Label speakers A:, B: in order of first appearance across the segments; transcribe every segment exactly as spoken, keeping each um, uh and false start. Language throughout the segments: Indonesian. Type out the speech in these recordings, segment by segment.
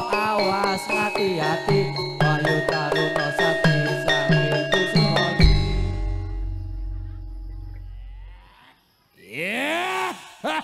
A: awas hati-hati Bayu Taruna Sakti Sangil Kusuma.
B: Yeah.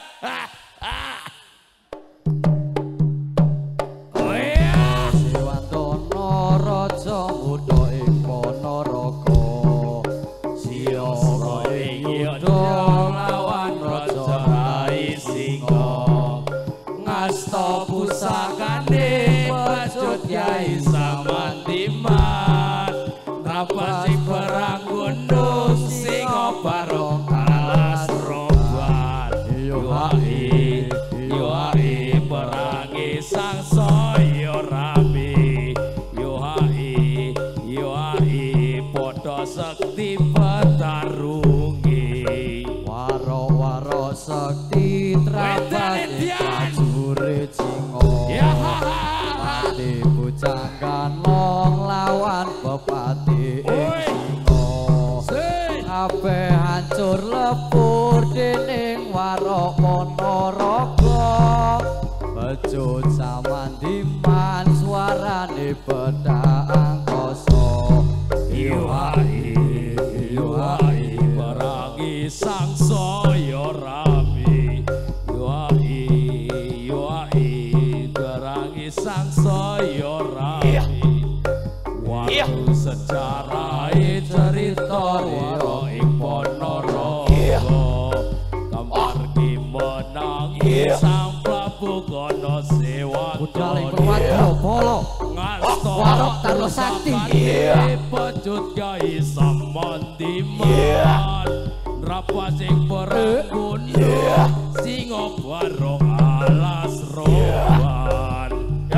A: Siwantono Raja Muda ing Ponorogo Siyaga ing yuda lawan Raja Rai Singa ngasta pusakane pecut Yai Samandiman rapasi perang gunung singa barong alas roban yuhai yuhai perangi sang saya rame yuhai yuhai podo sekti petarungi waro-waro sekti trapati prajurit singa pati bujangan long lawan bupati ing singa kabeh hancur lebur dening waro Ponorogo becut Samandiman suarane pedang angkasa yuhai yuhai perangi sang saya rame yuhai yuhai perangi sang saya rame waktu sejarah cerita waro ing Ponorogo kamar ki menang sang Prabu Kono Sewatono Polo Warok Taruna Sakti
B: pecut Yai Samandiman rapa sing perang gunung singa barong alas roban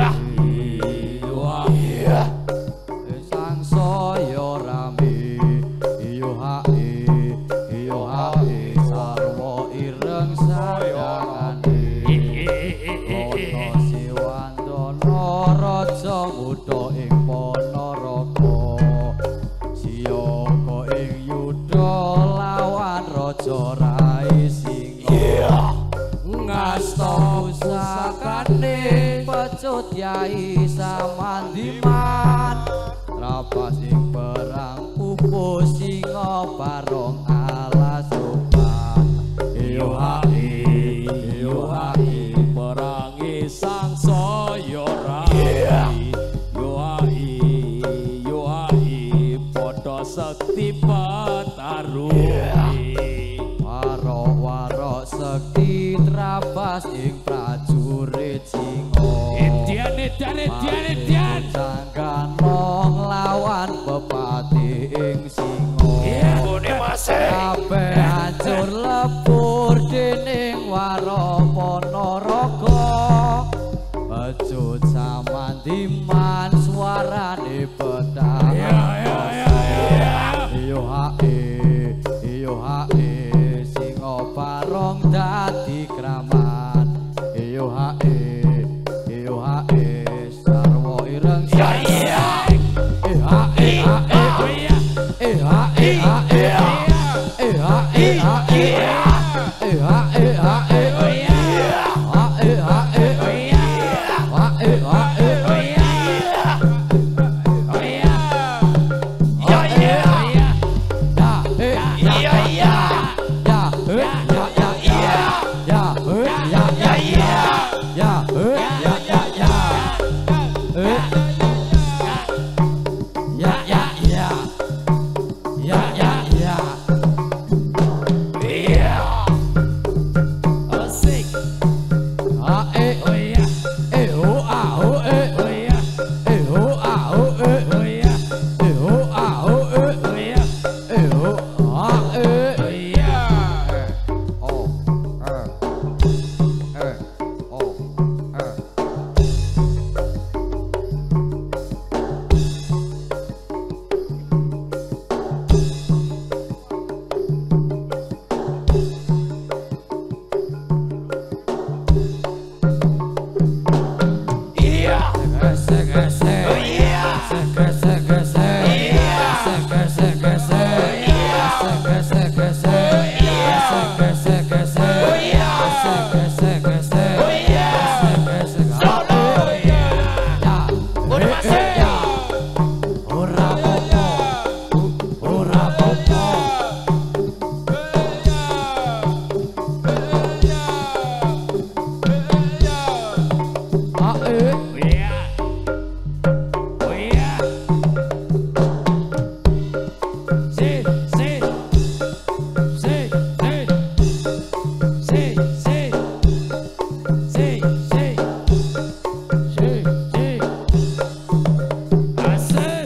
A: sang saya rame yuhai yuhai sarwa ireng sadangane Kono Siwantono Raja Muda ing Ponorogo Siyaga ing yuda lawan Raja Rai Singa ngasta pusakane pecut Yai Samandiman rapas ing perang pupuh singa barong alas sopan yuhai yuhai
B: perangi sang saya rame yuhai yuhai podo sekti petarungi
A: waro-waro sekti trabas ing prajurit singa
B: Edian edian edian edian
A: Janggan long lawan bupati ing singa kabeh hancur lebur dening waro Ponorogo becut Samandiman suarane pedang yuhai yuhai singa barong dadi kramat yuhai yuhai sarwa ireng yuhai yuhai yuhai eh
B: iya oh iya si si si si si si si si si si asik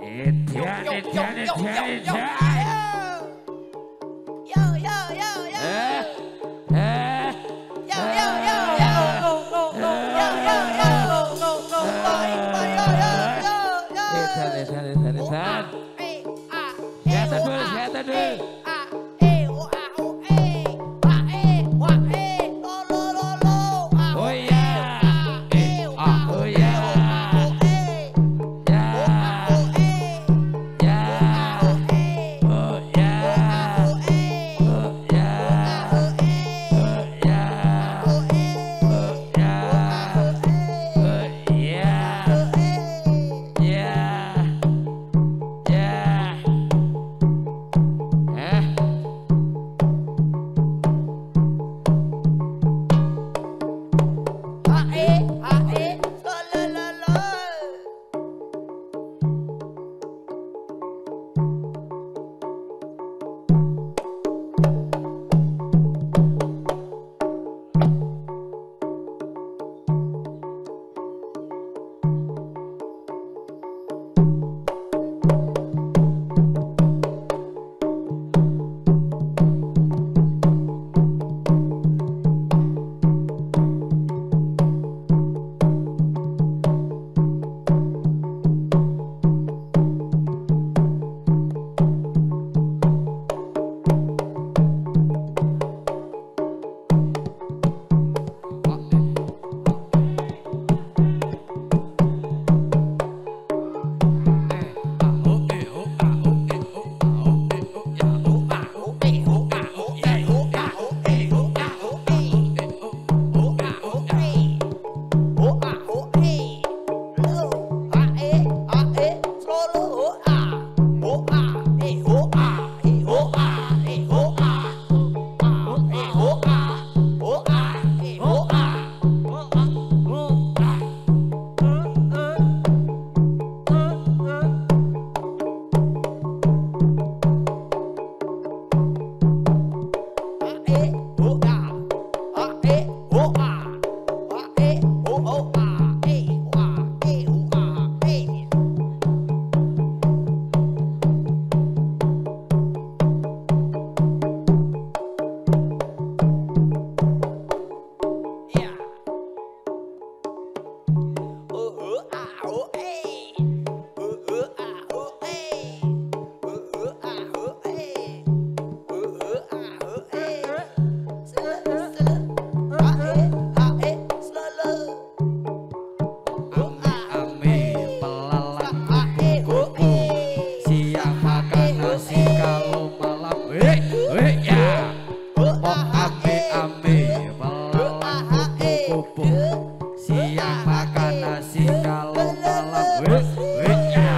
B: Edian, edian, edian, edian.
C: Yo yo yo yo.
B: Eh, eh.
C: Yo yo yo yo. Go go go. Yo yo yo. Go go go. Bye bye yo yo yo yo.
B: Edian, edian, edian, edian.
C: Eh ah.
B: Siapa dulu, siapa dulu.
C: Ah eh oh ah oh eh. Ah eh wah eh. Lo lo lo lo. Ah
B: Oh ya.
C: eh ah
B: Oh ya.
C: oh eh.
B: Ya.
C: Oh eh.
B: Ya.
C: Oh eh.
B: Oh ya.
C: Oh eh.
B: Oh ya.
C: Oh eh.
B: Oh ya.
C: Oh eh.
B: Oh ya. Oh ya. Ya. Ya. Eh.
C: Ae, ae, la la la la.
A: Siang makan nasi kalau malam wih wih ya.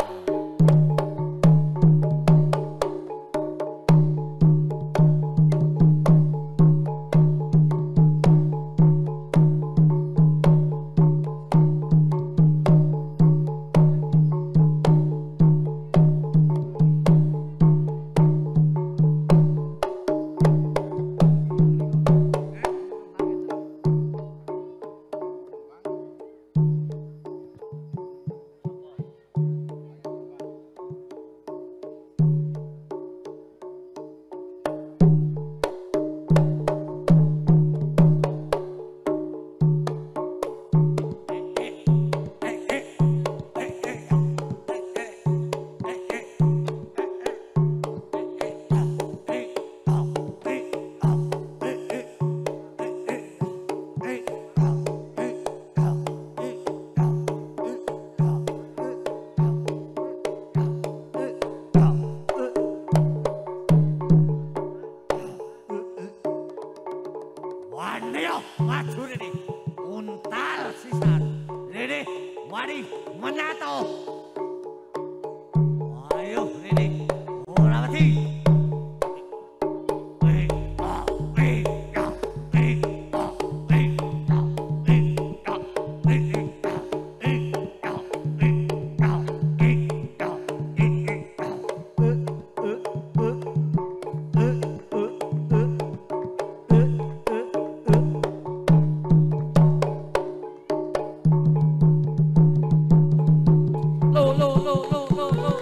B: Waneo maju ini untal sisan ini wani menato ayo ini ora mati
A: Lo lo lo lo lo lo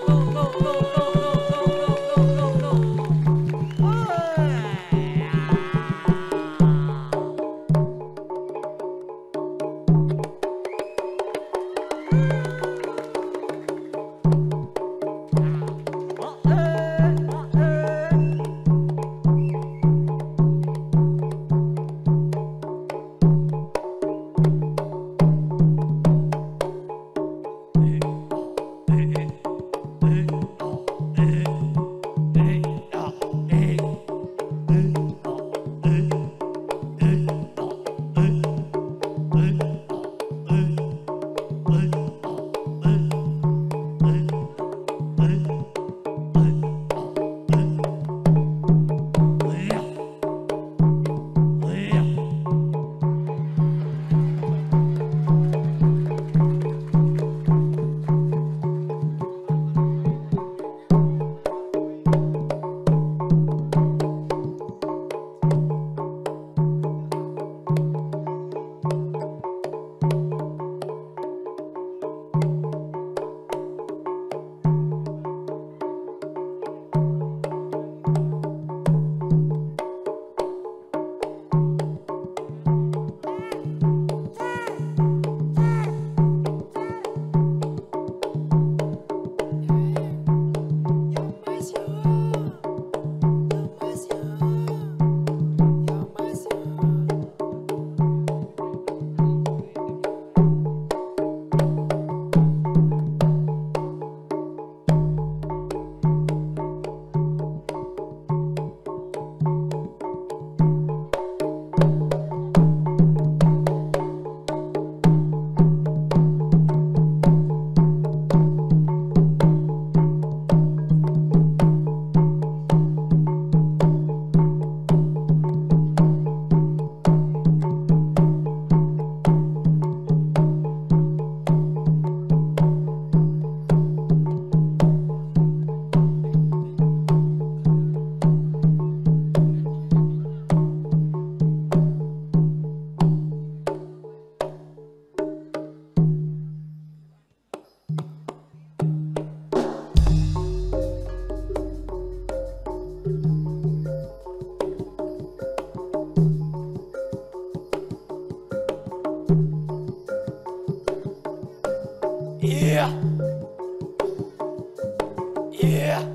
C: Yeah.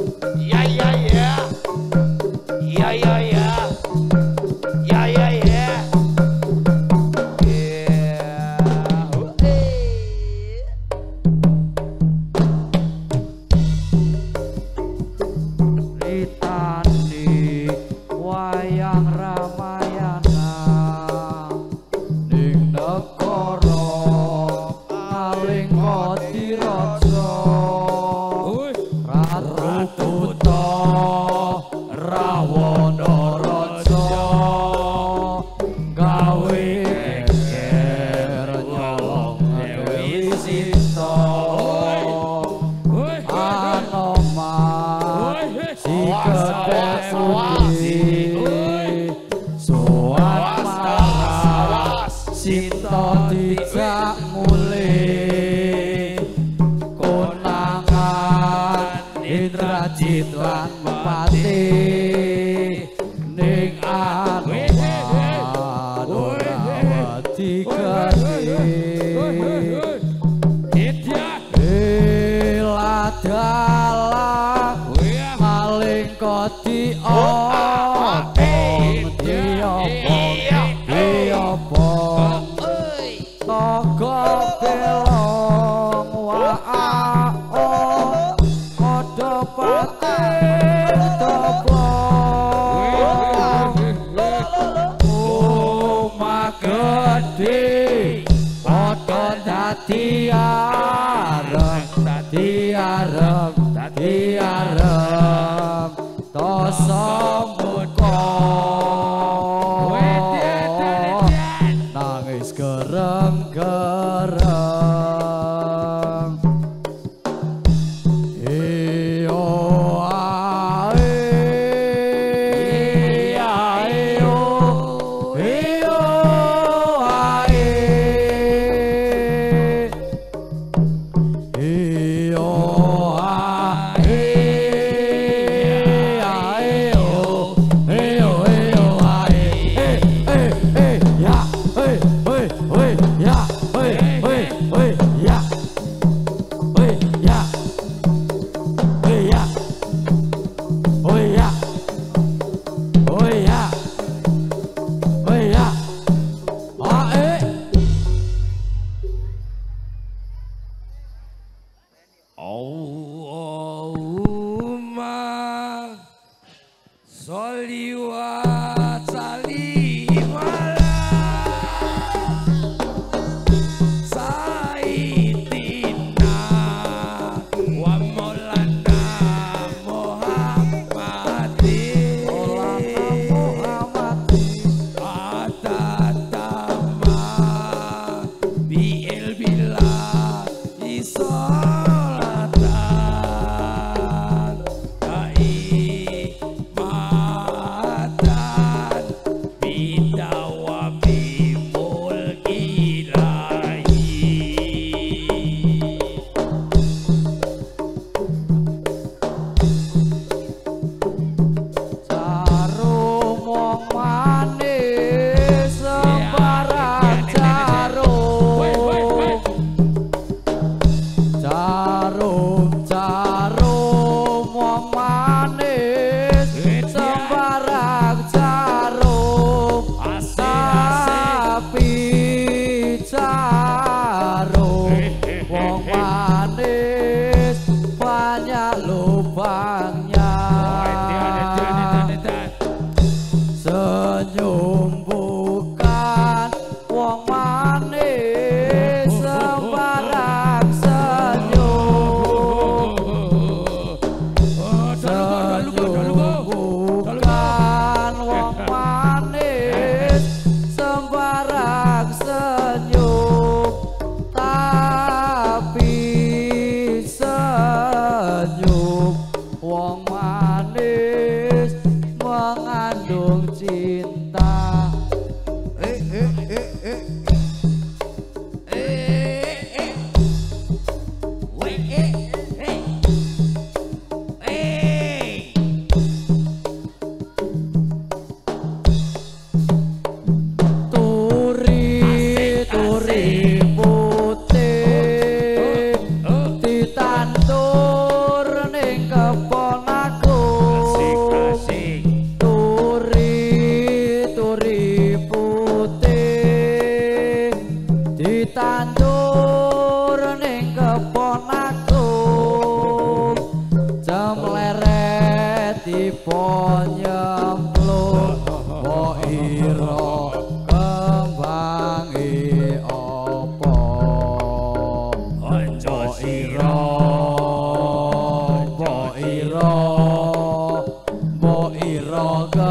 D: yeah, yeah, yeah. Yeah, yeah, yeah.
A: wayang Ramayana ning negara Ngalingkadiraja Ratu Buta Rawana Raja gawe geger nyolong Dewi Sinta Anoman si gedhe putih sowan marang Sinta dijak mulih konangan Indrajit lan Pati ning Anoman ora digati dalah maling kodi opong diopong diopong togo belong wa'o kodo paten dobong omah gede kodo dadi areng dadi areng dadi areng dosa muka nangis gereng-gereng iyo ae ayo iyo ae iyo
D: Allahumma sholli wa sallim ala sayyidina wa maulana Muhammadin atatama bi'il billah isolatan kaimatan bidawami mulki ilahi
A: jarum wong manis sembarang jarum jarum jarum wong manis sembarang jarum tapi jarum wong manis banyak lubangnya senyum bukan wong manis sembarang senyum senyum bukan wong manis sembarang senyum tapi senyum wong manis mengandung cinta. Eh eh eh eh
B: Eh, eh, weh, eh, eh, eh.
A: Turi turi putih ditandur ning kebon aku.
B: Asik, asik.
A: Turi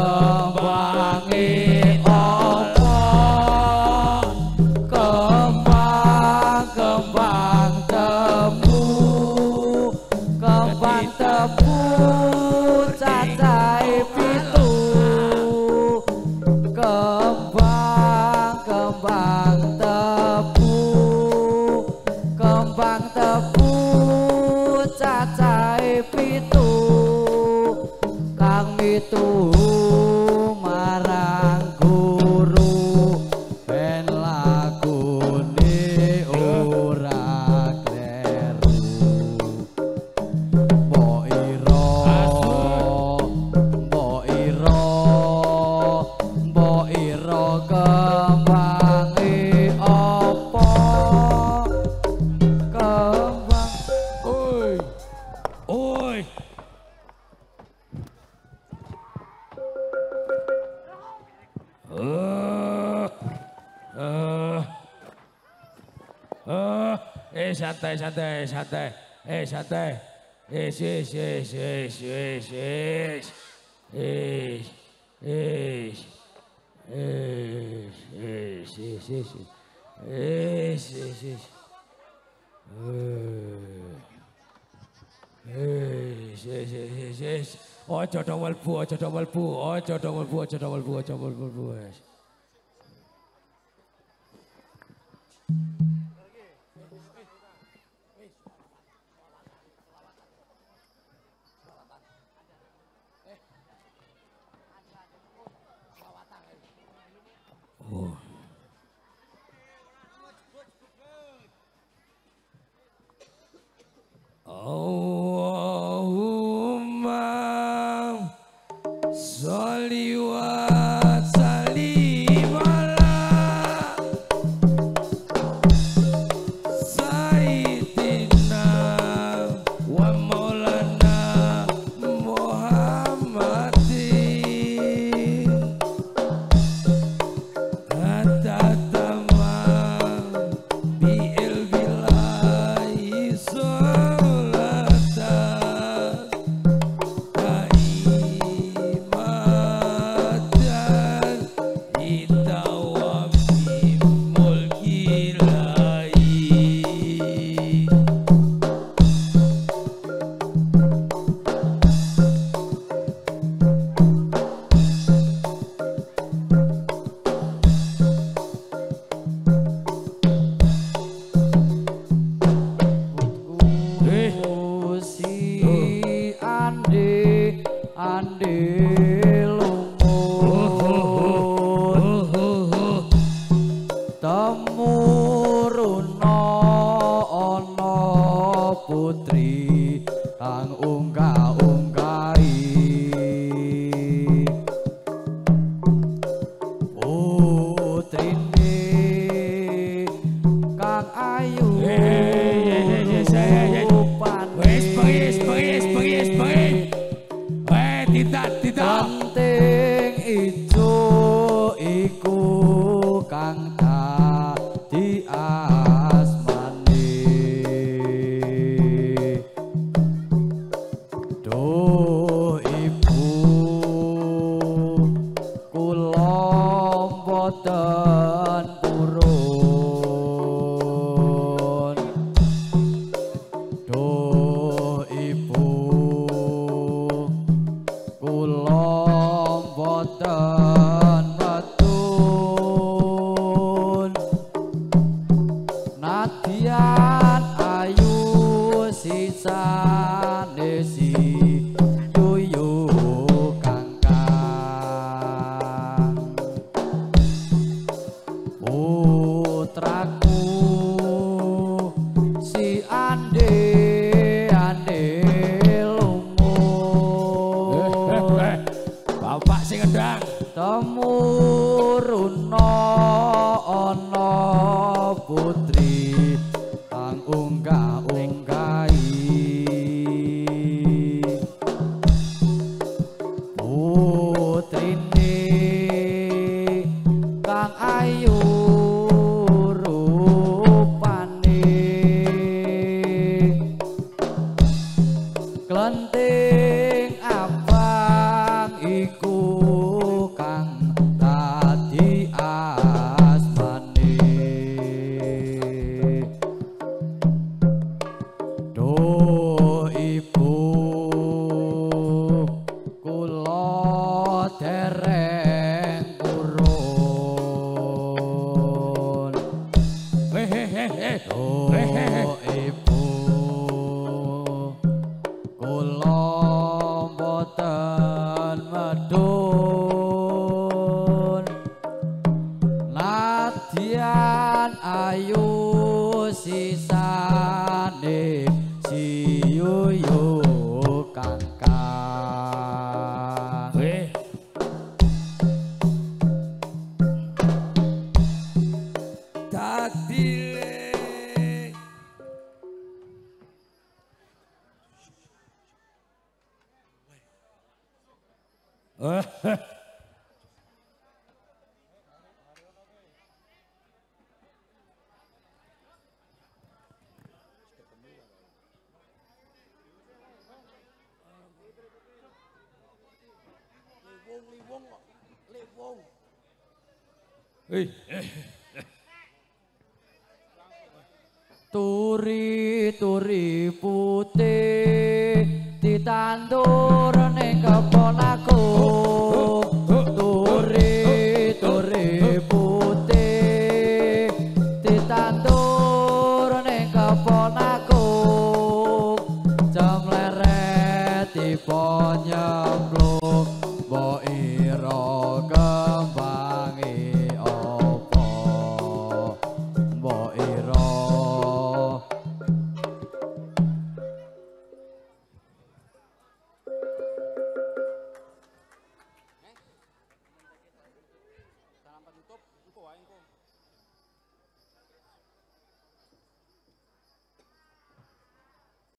A: kembange apa kembang kembang tebu kembang tebu cacahe pitu kembang kembang tebu kembang tebu cacahe pitu kang mitu marang guru ben lagune ora kleru mbok ira mbok ira mbok ira kembange apa kembang
D: Oi. Oi. Uh, uh, uh, eh santai santai santai eh santai eh sis sis sis sis sis eh eh eh eh sis sis eh sis sis eh sis sis sis ojo dong melbu ojo dong melbu ojo dong melbu ojo dong melbu ojo melbu wes. Oh. Allahumma sholli wa sallim ala sayyidina wa maulana Muhammadin hatta tamam bil bilahi sholatan kaimatan idawami mulki lahi. Eh.
A: si ande ande lumut temuruna ana putri kang unggah-unggahi putrine kang ayu
D: Wes pengis pengis pengis pengis. Eh tidak tidak.
A: penting ijo iku kang dadi asmane duh ibu kula boten purun duh ibu kula boten metun nadyan ayu sisane si yuyu kangkang putraku si ande ande lumut
D: Bapak sing ngedang.
A: temuruna ana putri kang unggah-unggahi putrine kang ayu rupane klenting abang iku ayu sisane siyuyu kangkang
D: weh dadile Hei,
A: turi turi putih ditandur ning kebon aku